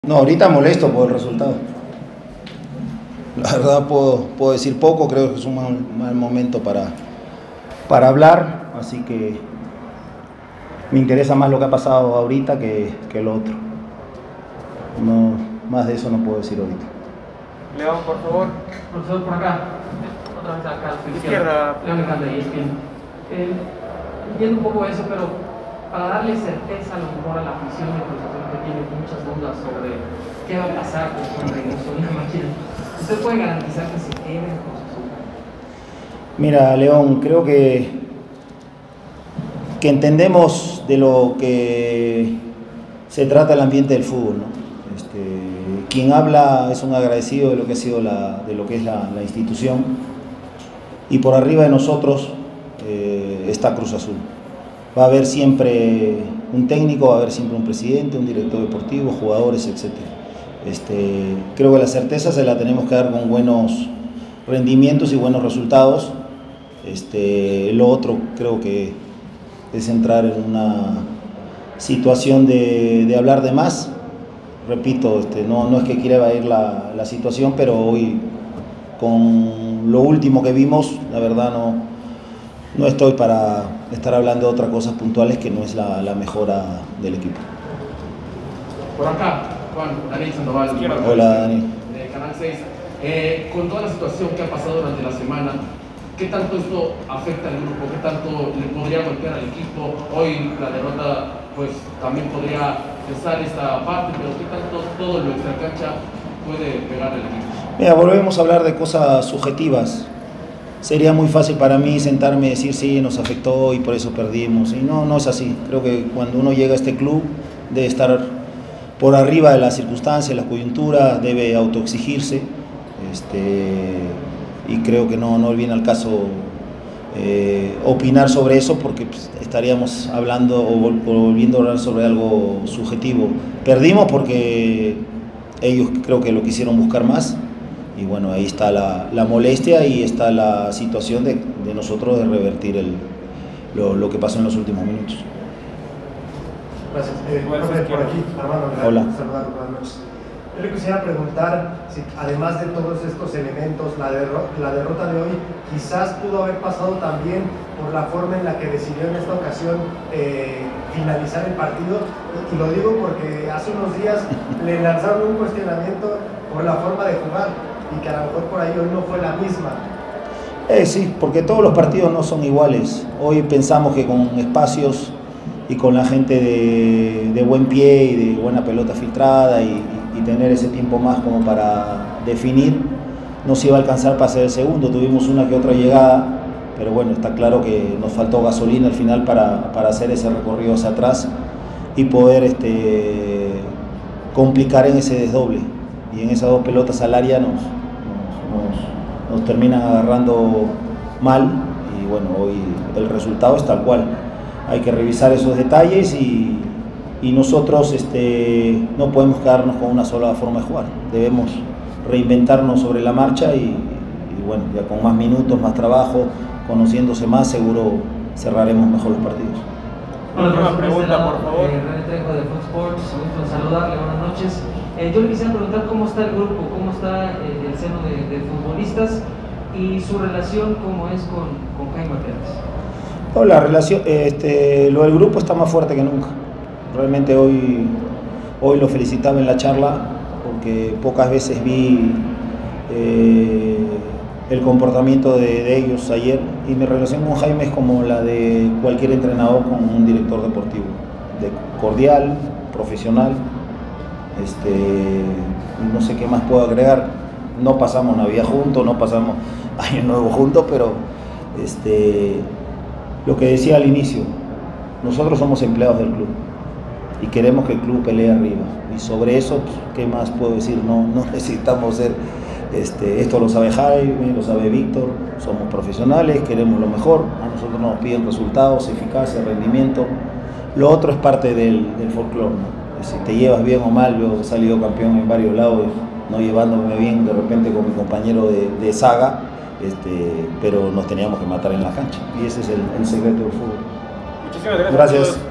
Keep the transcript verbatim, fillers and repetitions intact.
No, ahorita molesto por el resultado. La verdad puedo, puedo decir poco, creo que es un mal, mal momento para, para hablar, así que me interesa más lo que ha pasado ahorita que, que lo otro. No, más de eso no puedo decir ahorita. León, por favor. Profesor, por acá. Otra vez acá, a su Izquierda. León Alejandro, y es bien. Eh, entiendo un poco eso, pero para darle certeza a lo mejor a la afición de Cruz Azul, que tiene muchas dudas sobre qué va a pasar con el regreso de la máquina, ¿usted puede garantizar que se quede en Cruz Azul? Mira, León, creo que, que entendemos de lo que se trata el ambiente del fútbol, ¿no? Este, quien habla es un agradecido de lo que ha sido la, de lo que es la, la institución, y por arriba de nosotros eh, está Cruz Azul. Va a haber siempre un técnico, va a haber siempre un presidente, un director deportivo, jugadores, etcétera. Este, creo que la certeza se la tenemos que dar con buenos rendimientos y buenos resultados. Este, lo otro creo que es entrar en una situación de, de hablar de más. Repito, este, no, no es que quiera evadir la, la situación, pero hoy con lo último que vimos, la verdad no, no estoy para estar hablando de otras cosas puntuales que no es la, la mejora del equipo. Por acá, Juan, Daniel Sandoval. Hola, Dani. De Canal seis. Eh, con toda la situación que ha pasado durante la semana, ¿qué tanto esto afecta al grupo? ¿Qué tanto le podría golpear al equipo? Hoy la derrota pues también podría cesar esta parte, pero ¿qué tanto todo lo extracancha puede pegar al equipo? Mira, volvemos a hablar de cosas subjetivas. Sería muy fácil para mí sentarme y decir sí, nos afectó y por eso perdimos. Y no, no es así. Creo que cuando uno llega a este club debe estar por arriba de las circunstancias, la coyuntura, debe autoexigirse. Este, y creo que no, no viene al caso eh, opinar sobre eso, porque pues, estaríamos hablando o, vol o volviendo a hablar sobre algo subjetivo. Perdimos porque ellos creo que lo quisieron buscar más. Y bueno, ahí está la, la molestia y está la situación de, de nosotros de revertir el, lo, lo que pasó en los últimos minutos. Gracias. Eh, profe, por aquí, Armando. Hola. Saludarlo, buenas noches. Yo le quisiera preguntar si, además de todos estos elementos, la, derro la derrota de hoy quizás pudo haber pasado también por la forma en la que decidió en esta ocasión eh, finalizar el partido. Y, y lo digo porque hace unos días le lanzaron un cuestionamiento por la forma de jugar, y que a lo mejor por ahí hoy no fue la misma. Eh, sí, porque todos los partidos no son iguales. Hoy pensamos que con espacios y con la gente de, de buen pie y de buena pelota filtrada y, y tener ese tiempo más como para definir, nos iba a alcanzar para hacer el segundo. Tuvimos una que otra llegada, pero bueno, está claro que nos faltó gasolina al final para, para hacer ese recorrido hacia atrás y poder este, complicar en ese desdoble. Y en esas dos pelotas al área nos, nos, nos, nos terminan agarrando mal, y bueno, hoy el resultado es tal cual. Hay que revisar esos detalles y, y nosotros este, no podemos quedarnos con una sola forma de jugar. Debemos reinventarnos sobre la marcha y, y bueno, ya con más minutos, más trabajo, conociéndose más, seguro cerraremos mejor los partidos. Hola, pregunta, por favor. Eh, René Trejo de Fox Sports, gusto en saludarle, buenas noches. Eh, yo le quisiera preguntar cómo está el grupo, cómo está eh, el seno de, de futbolistas y su relación cómo es con, con Jaime Pérez. No, la relación, este, lo del grupo está más fuerte que nunca. Realmente hoy, hoy lo felicitaba en la charla porque pocas veces vi eh, el comportamiento de, de ellos ayer, y mi relación con Jaime es como la de cualquier entrenador con un director deportivo, de cordial, profesional. Este, no sé qué más puedo agregar. No pasamos Navidad juntos, no pasamos Año Nuevo juntos, pero este, lo que decía al inicio, nosotros somos empleados del club y queremos que el club pelee arriba, y sobre eso, pues, ¿qué más puedo decir? No, no necesitamos ser, este, esto lo sabe Jaime, lo sabe Víctor, somos profesionales, queremos lo mejor, a nosotros nos piden resultados, eficacia, rendimiento. Lo otro es parte del, del folclore, ¿no? Si te llevas bien o mal, yo he salido campeón en varios lados, no llevándome bien de repente con mi compañero de, de saga, este, pero nos teníamos que matar en la cancha, y ese es el, el secreto del fútbol. Muchísimas gracias. Gracias.